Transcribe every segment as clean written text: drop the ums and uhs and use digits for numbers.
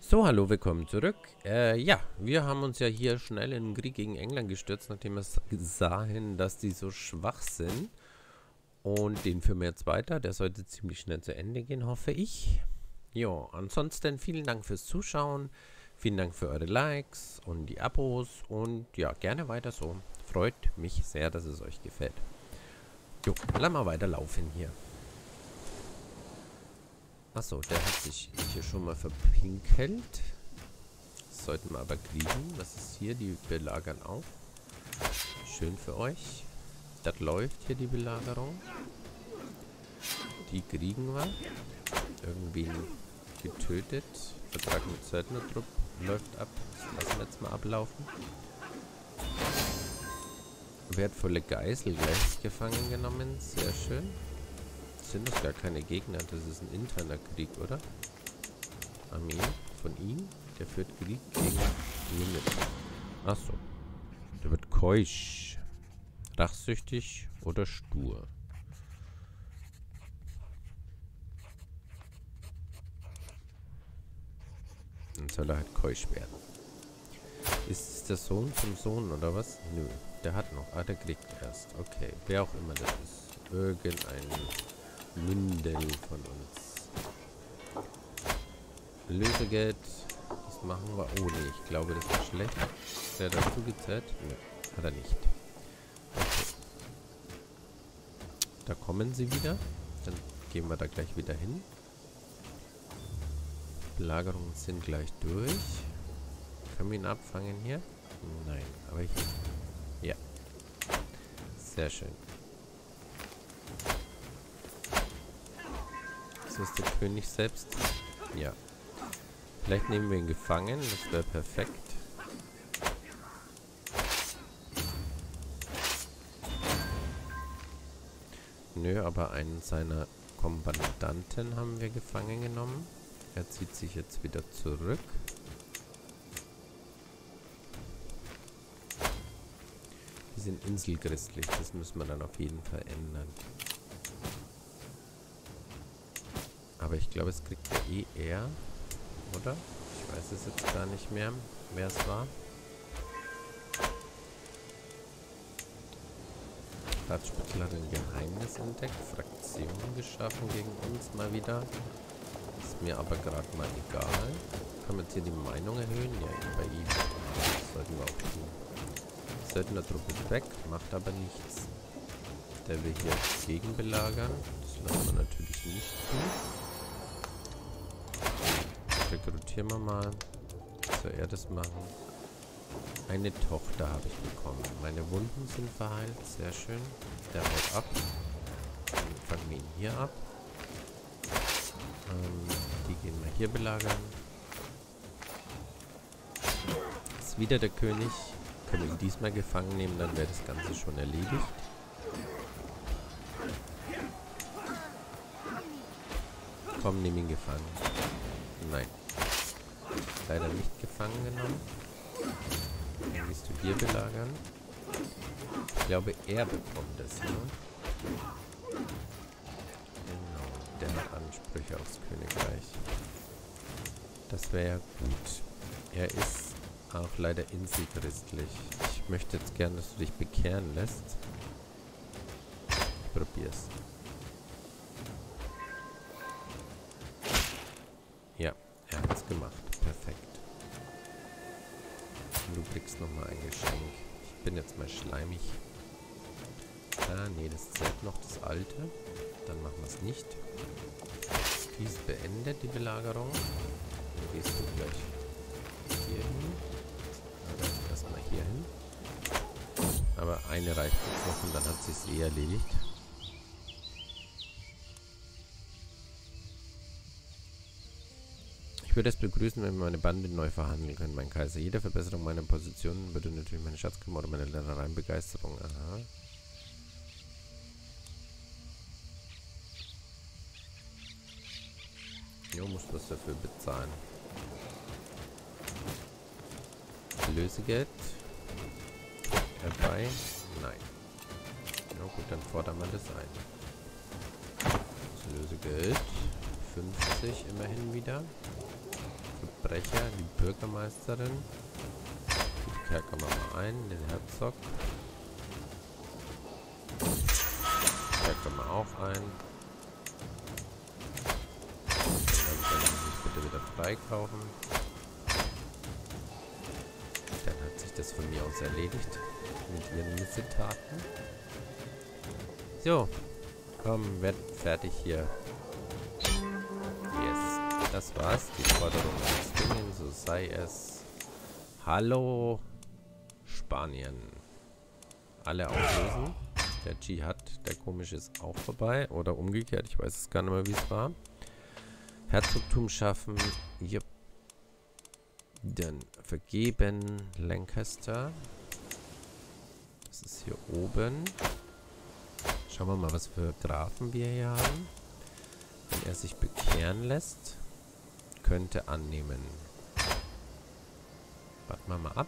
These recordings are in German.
So, hallo, willkommen zurück. Ja, wir haben uns ja hier schnell in den Krieg gegen England gestürzt, nachdem wir sahen, dass die so schwach sind. Und den führen wir jetzt weiter. Der sollte ziemlich schnell zu Ende gehen, hoffe ich. Jo, ansonsten vielen Dank fürs Zuschauen. Vielen Dank für eure Likes und die Abos. Und ja, gerne weiter so. Freut mich sehr, dass es euch gefällt. Jo, lass mal weiterlaufen hier. Achso, der hat sich hier schon mal verpinkelt. Das sollten wir aber kriegen. Was ist hier? Die belagern auch. Schön für euch. Das läuft hier, die Belagerung. Die kriegen wir. Irgendwen getötet. Vertrag mit Söldnertrupp läuft ab. Das lassen wir jetzt mal ablaufen. Wertvolle Geisel gleich gefangen genommen. Sehr schön. Sind das gar keine Gegner, das ist ein interner Krieg, oder? Armee von ihm, der führt Krieg gegen Limit. Achso. Der wird keusch. Rachsüchtig oder stur. Dann soll er halt keusch werden. Ist es der Sohn zum Sohn, oder was? Nö, der hat noch. Ah, der kriegt erst. Okay, wer auch immer das ist. Irgendein Mündel von uns. Lösegeld. Das machen wir. Oh nee, ich glaube, das ist schlecht. Wer dazu gezählt? Ne, hat er nicht. Okay. Da kommen sie wieder. Dann gehen wir da gleich wieder hin. Belagerungen sind gleich durch. Können wir ihn abfangen hier? Nein, aber ich... Ja. Sehr schön. Ist der König selbst? Ja. Vielleicht nehmen wir ihn gefangen. Das wäre perfekt. Nö, aber einen seiner Kommandanten haben wir gefangen genommen. Er zieht sich jetzt wieder zurück. Die sind inselchristlich. Das müssen wir dann auf jeden Fall ändern. Aber ich glaube, es kriegt ja eh er, oder? Ich weiß es jetzt gar nicht mehr, wer es war. Staatsspitzel hat ein Geheimnis entdeckt, Fraktionen geschaffen gegen uns mal wieder. Ist mir aber gerade mal egal. Können wir jetzt hier die Meinung erhöhen? Ja, bei ihm. Das sollten wir auch tun. Söldnertruppe ist weg, macht aber nichts. Der will hier gegenbelagern. Das lassen wir natürlich nicht tun. Rekrutieren wir mal. Soll er das machen? Eine Tochter habe ich bekommen. Meine Wunden sind verheilt. Sehr schön. Der haut ab. Dann fangen wir ihn hier ab. Die gehen wir hier belagern. Ist wieder der König. Können wir ihn diesmal gefangen nehmen, dann wäre das Ganze schon erledigt. Komm, nimm ihn gefangen. Nein. Leider nicht gefangen genommen. Dann willst du hier belagern. Ich glaube, er bekommt das, ne? Genau, der hat Ansprüche aufs Königreich. Das wäre ja gut. Er ist auch leider inselchristlich. Ich möchte jetzt gerne, dass du dich bekehren lässt. Ich probier's. Ja, er hat's gemacht. Perfekt. Und du kriegst nochmal ein Geschenk. Ich bin jetzt mal schleimig. Ah, nee, das zählt noch, das alte. Dann machen wir es nicht. Dies beendet die Belagerung. Dann gehst du gleich hier hin. Oder erstmal hier hin. Aber eine reicht jetzt noch und dann hat sich's eh erledigt. Ich würde es begrüßen, wenn wir meine Bande neu verhandeln können, mein Kaiser. Jede Verbesserung meiner Position würde natürlich meine Schatzkammer oder meine Ländereien Begeisterung. Aha. Jo, musst was dafür bezahlen. Lösegeld. Herbei. Nein. Na gut, dann fordern wir das ein. Das Lösegeld. 50 immerhin wieder. Sprecher, die Bürgermeisterin. Die kerkern wir mal ein, den Herzog. Kerkern wir auch ein. Dann können sie sich bitte wieder freikaufen. Dann hat sich das von mir aus erledigt. Mit ihren Missetaten. So. Komm, werd fertig hier. Yes. Das war's. Die Forderung des Dingen, so sei es. Hallo, Spanien. Alle auflösen. Der Dschihad, der komische, ist auch vorbei. Oder umgekehrt, ich weiß es gar nicht mehr, wie es war. Herzogtum schaffen. Yep. Dann vergeben. Lancaster. Das ist hier oben. Schauen wir mal, was für Grafen wir hier haben. Wenn er sich bekehren lässt, könnte annehmen. Warten wir mal ab.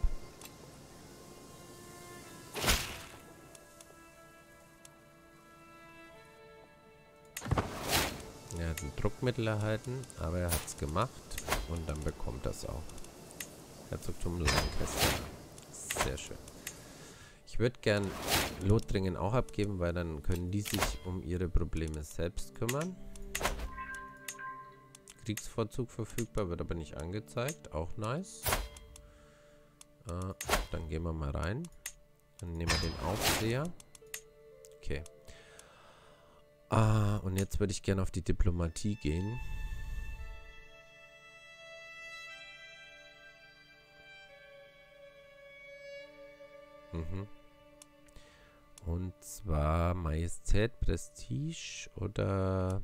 Er hat ein Druckmittel erhalten, aber er hat es gemacht und dann bekommt er es auch. Herzogtum Lancaster. Sehr schön. Ich würde gern Lothringen auch abgeben, weil dann können die sich um ihre Probleme selbst kümmern. Kriegsvorzug verfügbar, wird aber nicht angezeigt. Auch nice. Dann gehen wir mal rein. Dann nehmen wir den Aufseher. Okay. Und jetzt würde ich gerne auf die Diplomatie gehen. Und zwar Majestät, Prestige oder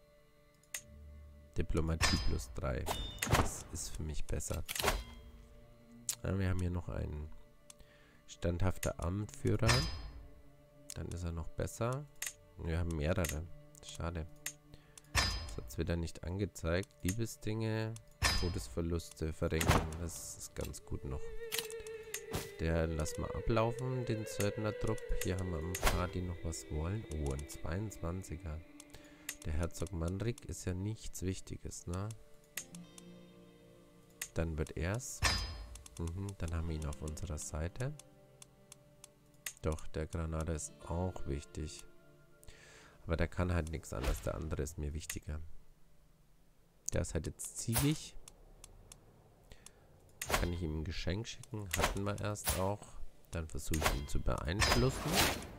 Diplomatie +3. Das ist für mich besser. Ja, wir haben hier noch einen standhafter Amtführer. Dann ist er noch besser. Wir haben mehrere. Schade. Das hat es wieder nicht angezeigt. Liebesdinge, Todesverluste, Verrenken. Das ist ganz gut noch. Der lassen wir ablaufen, den Söldnertrupp. Hier haben wir ein paar, die noch was wollen. Oh, ein 22er. Der Herzog Manrik ist ja nichts Wichtiges, ne? Dann wird er's. Dann haben wir ihn auf unserer Seite. Doch, der Granada ist auch wichtig. Aber der kann halt nichts anderes. Der andere ist mir wichtiger. Der ist halt jetzt zielig. Kann ich ihm ein Geschenk schicken? Hatten wir erst auch. Dann versuche ich ihn zu beeinflussen.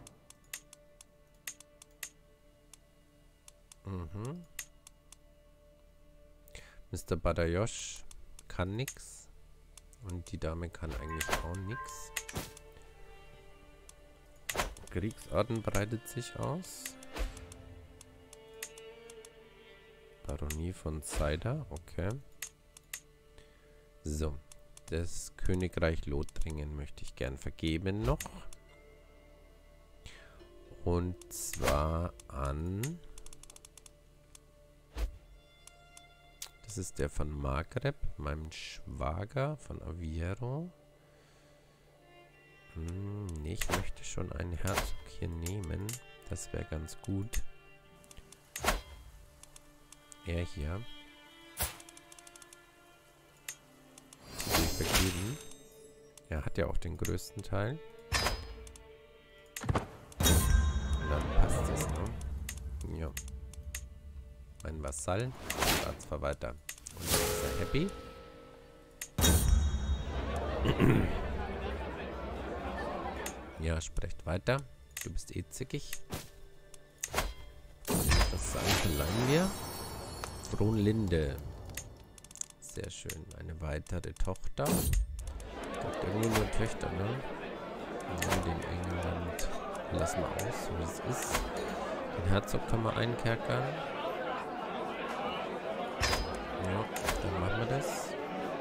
Mr. Badajoz kann nichts. Und die Dame kann eigentlich auch nichts. Kriegsorden breitet sich aus. Baronie von Saida, okay. So. Das Königreich Lothringen möchte ich gern vergeben noch. Und zwar an... Das ist der von Maghreb, meinem Schwager von Aveiro. Nee, ich möchte schon einen Herzog hier nehmen. Das wäre ganz gut. Er hier. Vergeben. Er hat ja auch den größten Teil. Und dann passt es, ne? Ja. Mein Vasall, Staatsverwalter. Und dann ist er happy. Ja, sprecht weiter. Du bist eh zickig. Was verlangen wir? Frohnlinde. Sehr schön. Eine weitere Tochter. Ich glaube, irgendwie nur Töchter, ne? Ja, den England lassen wir aus, so wie es ist. Den Herzog kann man einkerkern. Ja, dann machen wir das.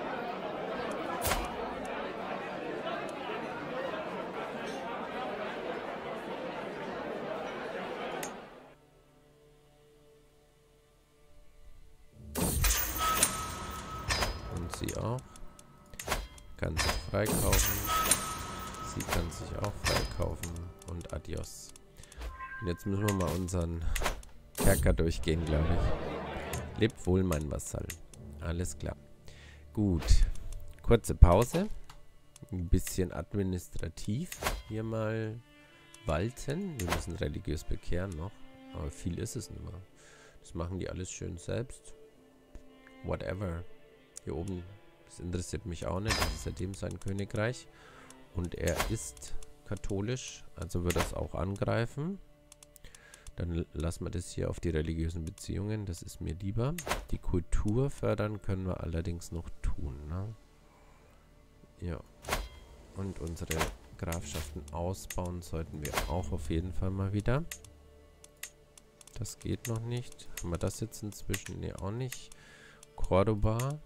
Sie auch. Kann sich freikaufen. Sie kann sich auch freikaufen. Und adios. Und jetzt müssen wir mal unseren Kerker durchgehen, glaube ich. Lebt wohl, mein Vasall. Alles klar. Gut. Kurze Pause. Ein bisschen administrativ hier mal walten. Wir müssen religiös bekehren noch. Aber viel ist es nicht mehr. Das machen die alles schön selbst. Whatever. Hier oben, das interessiert mich auch nicht. Das ist ja dem sein Königreich. Und er ist katholisch, also wird das auch angreifen. Dann lassen wir das hier auf die religiösen Beziehungen. Das ist mir lieber. Die Kultur fördern können wir allerdings noch tun, ne? Ja. Und unsere Grafschaften ausbauen sollten wir auch auf jeden Fall mal wieder. Das geht noch nicht. Haben wir das jetzt inzwischen? Ne, auch nicht. Cordoba.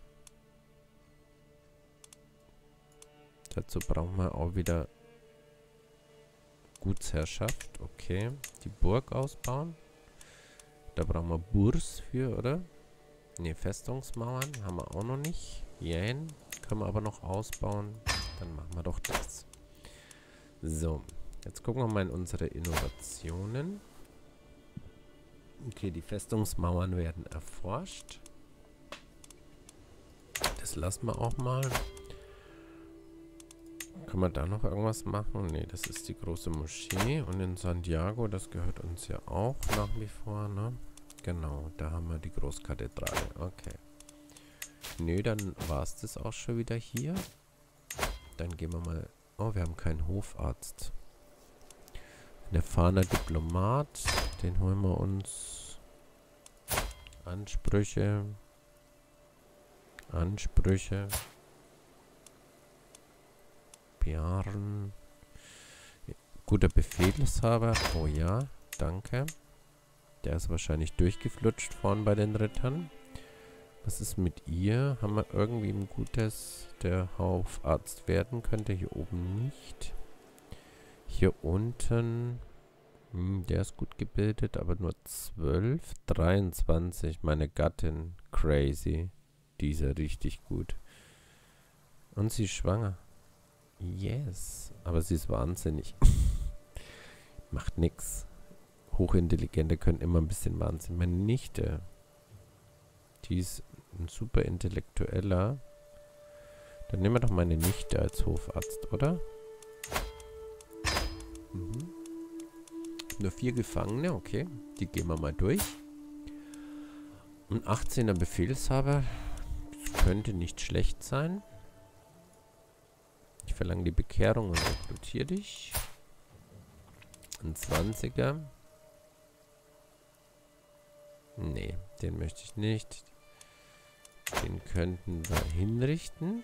Dazu brauchen wir auch wieder Gutsherrschaft. Okay. Die Burg ausbauen. Da brauchen wir Burs für, oder? Ne, Festungsmauern haben wir auch noch nicht. Jähen können wir aber noch ausbauen. Dann machen wir doch das. So. Jetzt gucken wir mal in unsere Innovationen. Okay, die Festungsmauern werden erforscht. Das lassen wir auch mal. Können wir da noch irgendwas machen? Ne, das ist die große Moschee. Und in Santiago, das gehört uns ja auch nach wie vor, ne? Genau, da haben wir die Großkathedrale. Okay. Nö, dann war es das auch schon wieder hier. Dann gehen wir mal... Oh, wir haben keinen Hofarzt. Ein erfahrener Diplomat. Den holen wir uns. Ansprüche. Ansprüche. Björn. Guter Befehlshaber. Oh ja, danke. Der ist wahrscheinlich durchgeflutscht vorn bei den Rittern. Was ist mit ihr? Haben wir irgendwie ein gutes, der Haufarzt werden könnte? Hier oben nicht. Hier unten. Der ist gut gebildet, aber nur 12. 23. Meine Gattin. Crazy. Die ist ja richtig gut. Und sie ist schwanger. Yes. Aber sie ist wahnsinnig. Macht nix. Hochintelligente können immer ein bisschen Wahnsinn. Meine Nichte. Die ist ein super Intellektueller. Dann nehmen wir doch meine Nichte als Hofarzt, oder? Mhm. Nur 4 Gefangene, okay. Die gehen wir mal durch. Ein 18er Befehlshaber. Das könnte nicht schlecht sein. Ich verlange die Bekehrung und rekrutiere dich. Ein 20er. Nee, den möchte ich nicht. Den könnten wir hinrichten.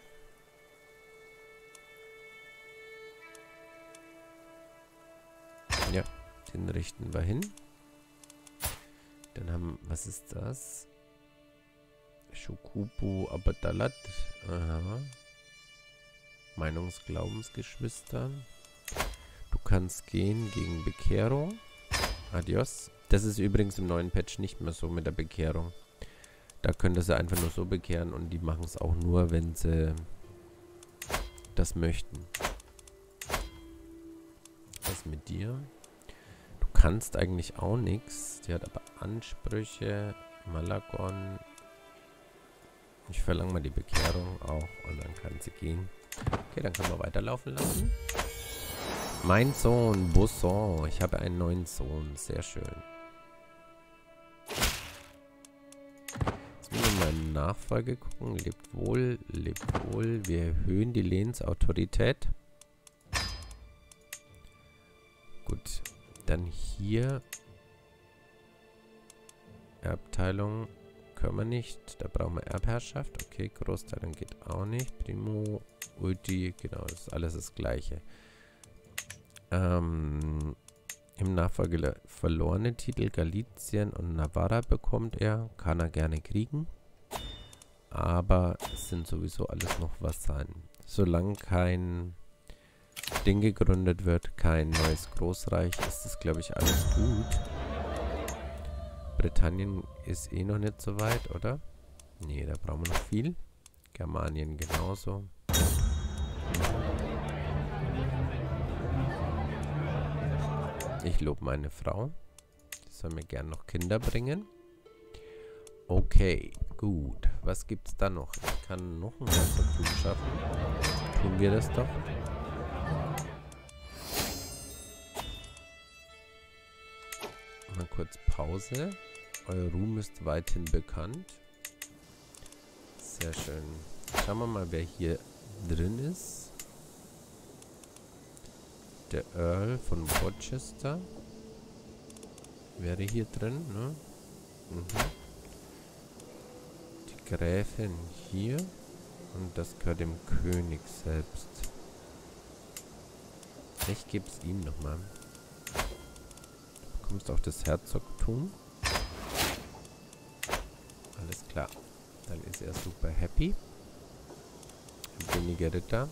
Ja, den richten wir hin. Dann haben, was ist das? Shokubu Abadalat. Aha. Meinungsglaubensgeschwister. Du kannst gehen gegen Bekehrung. Adios. Das ist übrigens im neuen Patch nicht mehr so mit der Bekehrung. Da könnt ihr sie einfach nur so bekehren und die machen es auch nur, wenn sie das möchten. Was mit dir? Du kannst eigentlich auch nichts. Die hat aber Ansprüche. Malagon. Ich verlange mal die Bekehrung auch und dann kann sie gehen. Okay, dann können wir weiterlaufen lassen. Mein Sohn, Busson. Ich habe einen neuen Sohn. Sehr schön. Jetzt müssen wir mal in Nachfolge gucken. Lebt wohl, lebt wohl. Wir erhöhen die Lehnsautorität. Gut. Dann hier. Erbteilung können wir nicht. Da brauchen wir Erbherrschaft. Okay, Großteilung geht auch nicht. Primo, Ulti, genau, das ist alles das Gleiche. Im Nachfolge verlorene Titel Galizien und Navarra bekommt er. Kann er gerne kriegen. Aber es sind sowieso alles noch Vasallen. Solange kein Ding gegründet wird, kein neues Großreich, ist das, glaube ich, alles gut. Britannien ist eh noch nicht so weit, oder? Nee, da brauchen wir noch viel. Germanien genauso. Ich lobe meine Frau. Die soll mir gern noch Kinder bringen. Okay, gut. Was gibt's da noch? Ich kann noch ein Herzogtum schaffen. Tun wir das doch. Mal kurz Pause. Euer Ruhm ist weithin bekannt. Sehr schön. Schauen wir mal, wer hier drin ist. Der Earl von Rochester wäre hier drin, ne? Mhm. Die Gräfin hier. Und das gehört dem König selbst. Ich gebe es ihm nochmal. Du bekommst auch das Herzogtum. Alles klar. Dann ist er super happy. Weniger Ritter.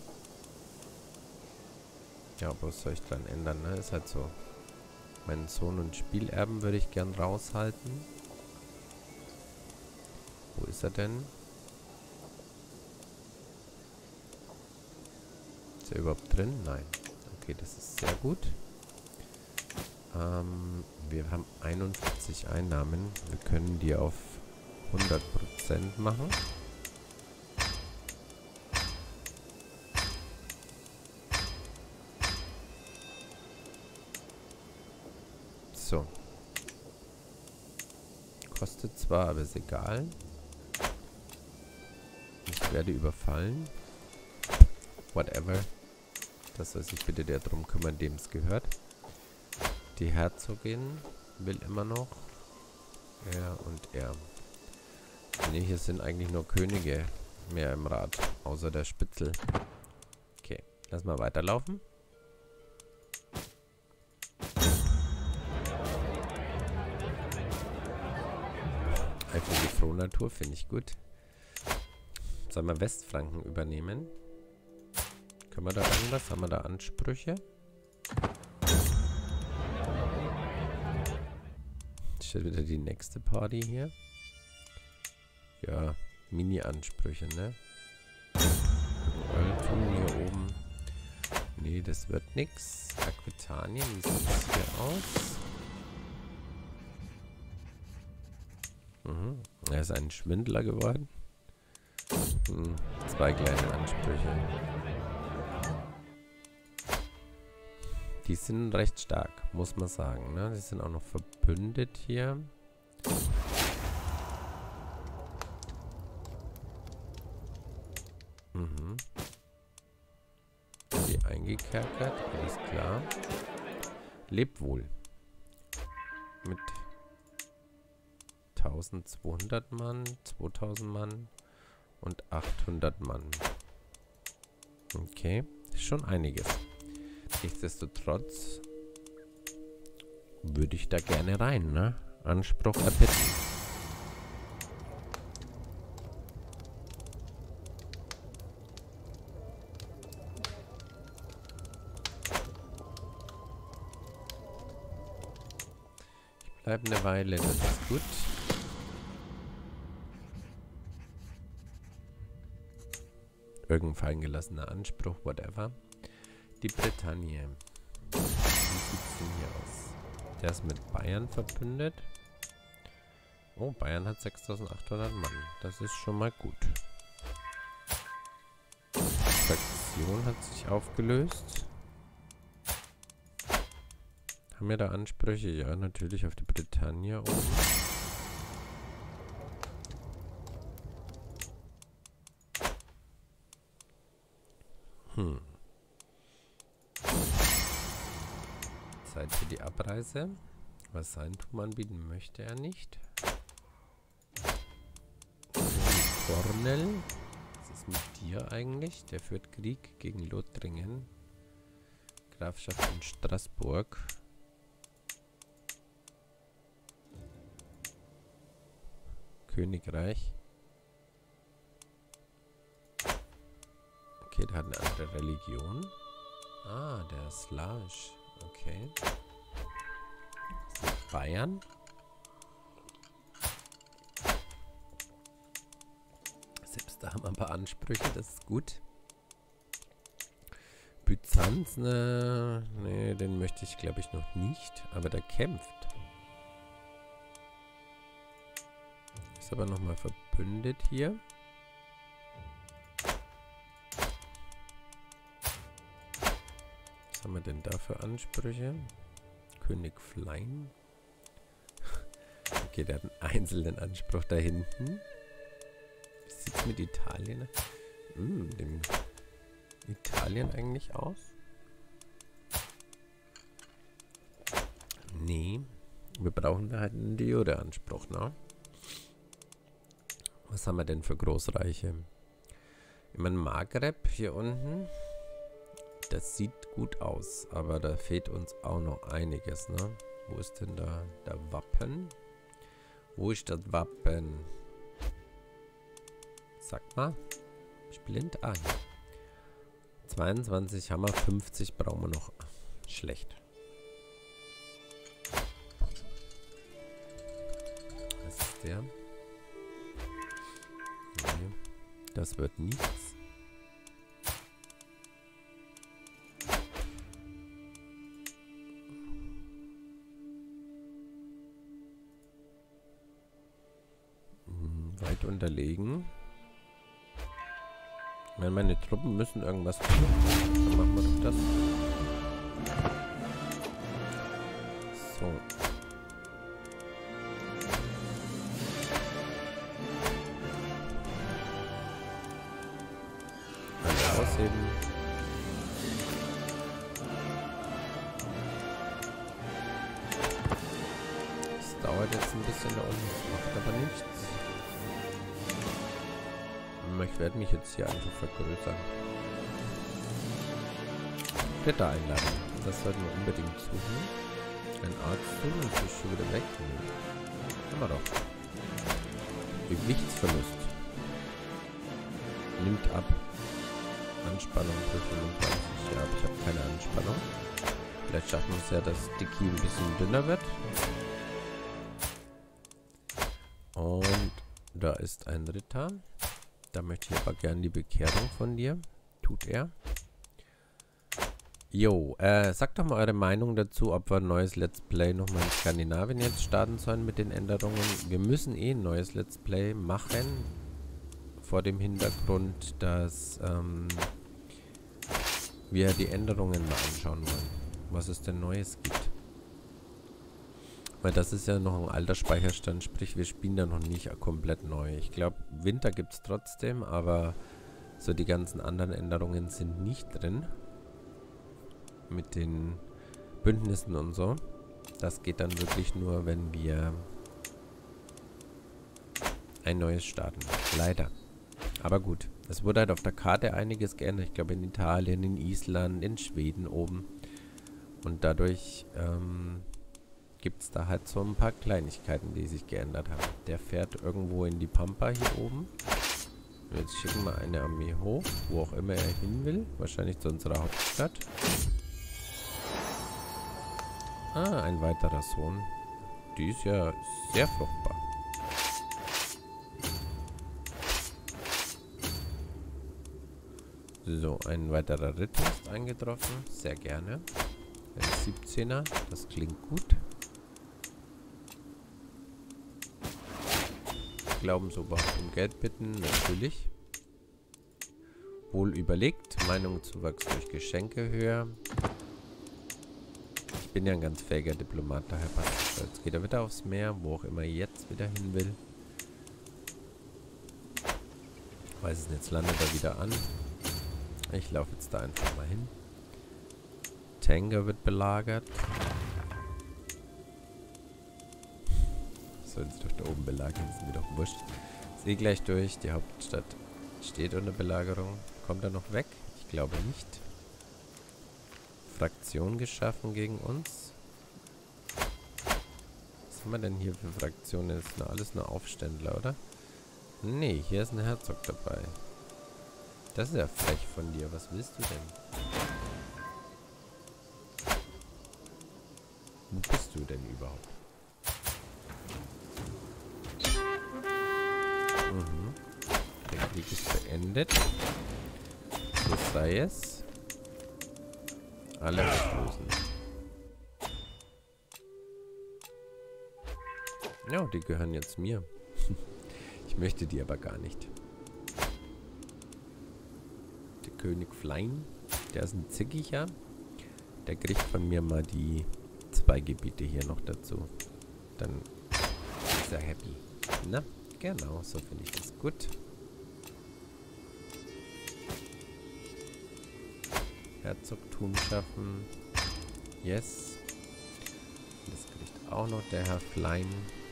Ja, aber was soll ich dran ändern, ne? Ist halt so. Meinen Sohn und Spielerben würde ich gern raushalten. Wo ist er denn? Ist er überhaupt drin? Nein. Okay, das ist sehr gut. Wir haben 41 Einnahmen. Wir können die auf 100% machen. So. Kostet zwar, aber ist egal. Ich werde überfallen. Whatever. Das soll sich bitte der drum kümmern, dem es gehört. Die Herzogin will immer noch. Er und er. Ne, hier sind eigentlich nur Könige mehr im Rat. Außer der Spitzel. Okay, lass mal weiterlaufen. Eifrige Frohnatur finde ich gut. Sollen wir Westfranken übernehmen? Können wir da irgendwas? Haben wir da Ansprüche? Steht wieder die nächste Party hier. Ja, Mini-Ansprüche, ne? Öltum hier oben. Nee, das wird nix. Aquitanien, wie sieht das hier aus? Er ist ein Schwindler geworden. 2 kleine Ansprüche. Die sind recht stark, muss man sagen, ne? Die sind auch noch verbündet hier. Die eingekerkert, alles klar. Lebt wohl. Mit 1200 Mann, 2000 Mann und 800 Mann. Okay, ist schon einiges. Nichtsdestotrotz würde ich da gerne rein, ne? Anspruch erbitten. Ich bleibe eine Weile, das ist gut. Irgendein fallen gelassener Anspruch, whatever. Die Bretagne. Wie sieht es denn hier aus? Der ist mit Bayern verbündet. Oh, Bayern hat 6800 Mann. Das ist schon mal gut. Die Fraktion hat sich aufgelöst. Haben wir da Ansprüche? Ja, natürlich auf die Bretagne oben. Zeit für die Abreise. Was Seintum anbieten möchte er nicht. Cornell. Was ist mit dir eigentlich? Der führt Krieg gegen Lothringen. Grafschaft in Straßburg. Königreich. Okay, der hat eine andere Religion. Ah, der ist slawisch. Okay. Das ist Bayern. Selbst da haben wir ein paar Ansprüche, das ist gut. Byzanz, ne, nee, den möchte ich glaube ich noch nicht, aber der kämpft. Ist aber nochmal verbündet hier. haben wir denn da für Ansprüche? König Flein. Okay, der hat einen einzelnen Anspruch da hinten. Wie sieht es mit Italien? Dem Italien eigentlich aus? Nee. Wir brauchen da halt einen Diode-Anspruch, ne? Was haben wir denn für Großreiche? Ich meine, Maghreb hier unten, das sieht gut aus, aber da fehlt uns auch noch einiges, ne? Wo ist denn da der Wappen? Wo ist das Wappen? Sag mal. Ich blind. Ah, hier. 22 haben wir, 50 brauchen wir noch. Schlecht. Was ist der? Nee, das wird nichts. Weit unterlegen. Ich meine, meine Truppen müssen irgendwas tun. Dann machen wir doch das. So. Alle ausheben. Es dauert jetzt ein bisschen da unten. Das macht aber nichts. Ich werde mich jetzt hier einfach vergrößern. Ritter einladen. Das sollten wir unbedingt suchen. Ein Arzt tun und ist schon wieder weg. Haben wir doch. Gewichtsverlust. Nimmt ab. Anspannung für 25. Ja, aber ich habe keine Anspannung. Vielleicht schaffen wir es ja, dass Dicky ein bisschen dünner wird. Und da ist ein Ritter. Da möchte ich aber gerne die Bekehrung von dir. Tut er. Jo, sagt doch mal eure Meinung dazu, ob wir ein neues Let's Play nochmal in Skandinavien jetzt starten sollen mit den Änderungen. Wir müssen eh ein neues Let's Play machen. Vor dem Hintergrund, dass wir die Änderungen mal anschauen wollen. Was es denn Neues gibt. Weil das ist ja noch ein alter Speicherstand, sprich wir spielen da noch nicht komplett neu. Ich glaube, Winter gibt es trotzdem, aber so die ganzen anderen Änderungen sind nicht drin. Mit den Bündnissen und so. Das geht dann wirklich nur, wenn wir ein neues starten. Leider. Aber gut, es wurde halt auf der Karte einiges geändert. Ich glaube in Italien, in Island, in Schweden oben. Und dadurch gibt es da halt so ein paar Kleinigkeiten, die sich geändert haben. Der fährt irgendwo in die Pampa hier oben. Jetzt schicken wir eine Armee hoch, wo auch immer er hin will. Wahrscheinlich zu unserer Hauptstadt. Ah, ein weiterer Sohn. Die ist ja sehr fruchtbar. So, ein weiterer Ritter ist eingetroffen. Sehr gerne. Ein 17er, das klingt gut. Glaubensoberhaupt um Geld bitten, natürlich. Wohl überlegt, Meinungszuwachs durch Geschenke höher. Ich bin ja ein ganz fähiger Diplomat, daher passt es. Jetzt geht er wieder aufs Meer, wo auch immer er jetzt wieder hin will. Weiß es nicht, jetzt landet er wieder an. Ich laufe jetzt da einfach mal hin. Tanger wird belagert. Sollen sie doch da oben belagern, ist mir doch wurscht. Ist eh gleich durch, die Hauptstadt steht unter Belagerung. Kommt er noch weg? Ich glaube nicht. Fraktion geschaffen gegen uns. Was haben wir denn hier für Fraktionen? Das ist alles nur Aufständler, oder? Nee, hier ist ein Herzog dabei. Das ist ja frech von dir. Was willst du denn? Wo bist du denn überhaupt? Der Krieg ist beendet. So sei es. Alle auflösen. Ja, die gehören jetzt mir. Ich möchte die aber gar nicht. Der König Flein, der ist ein Zickiger. Der kriegt von mir mal die 2 Gebiete hier noch dazu. Dann ist er happy. Na, genau, so finde ich das gut. Herzogtum schaffen. Yes. Das kriegt auch noch der Herr Flein.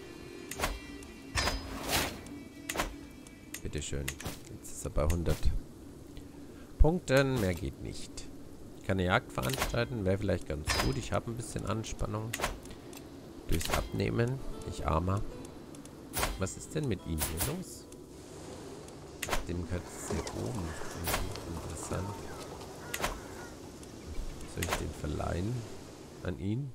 Bitteschön. Jetzt ist er bei 100 Punkten. Mehr geht nicht. Ich kann eine Jagd veranstalten. Wäre vielleicht ganz gut. Ich habe ein bisschen Anspannung. Durchs Abnehmen. Ich Armer. Was ist denn mit ihm hier los? Dem gehört es hier oben. Interessant. Soll ich den verleihen? An ihn?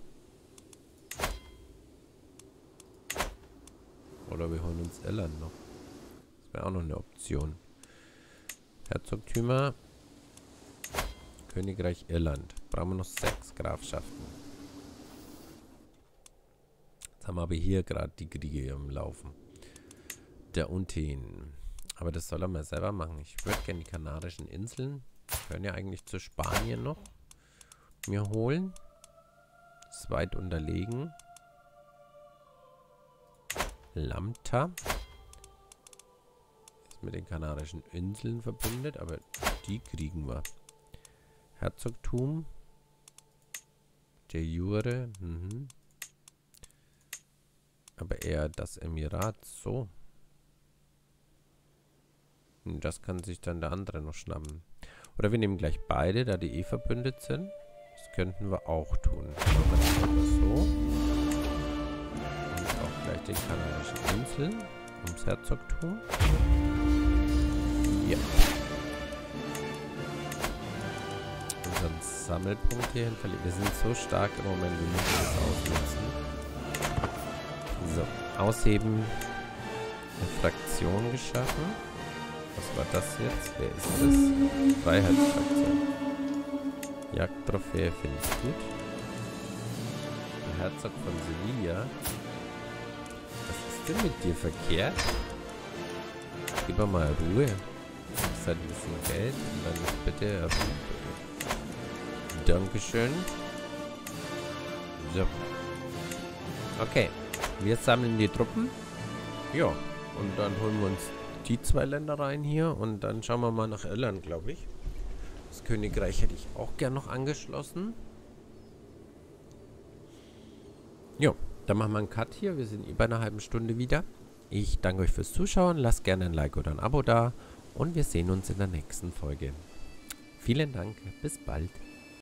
Oder wir holen uns Irland noch. Das wäre auch noch eine Option. Herzogtümer. Königreich Irland. Brauchen wir noch 6 Grafschaften. Jetzt haben wir aber hier gerade die Kriege im Laufen. Der Unten. Aber das soll er mal selber machen. Ich würde gerne die Kanarischen Inseln. Können ja eigentlich zu Spanien noch mir holen. Ist weit unterlegen. Lambta. Ist mit den Kanarischen Inseln verbündet, aber die kriegen wir. Herzogtum. De jure. Aber eher das Emirat. So. Und das kann sich dann der andere noch schnappen. Oder wir nehmen gleich beide, da die verbündet sind. Das könnten wir auch tun. Machen wir das so. Und auch gleich den Kanarischen Inseln. Ums Herzogtum. Ja. Unseren Sammelpunkt hier hinterlegt. Wir sind so stark im Moment, wir müssen das ausnutzen. So, ausheben. Eine Fraktion geschaffen. Was war das jetzt? Wer ist das? Freiheitsfraktion. Jagdtrophäe finde ich gut. Der Herzog von Sevilla. Was ist denn mit dir verkehrt? Gib mal Ruhe. Das hat ein bisschen Geld. Und dann ist bitte Dankeschön. So. Okay. Wir sammeln die Truppen. Ja. Und dann holen wir uns die 2 Länder rein hier. Und dann schauen wir mal nach Irland, glaube ich. Das Königreich hätte ich auch gern noch angeschlossen. Jo. Dann machen wir einen Cut hier. Wir sind bei einer halben Stunde wieder. Ich danke euch fürs Zuschauen. Lasst gerne ein Like oder ein Abo da. Und wir sehen uns in der nächsten Folge. Vielen Dank. Bis bald.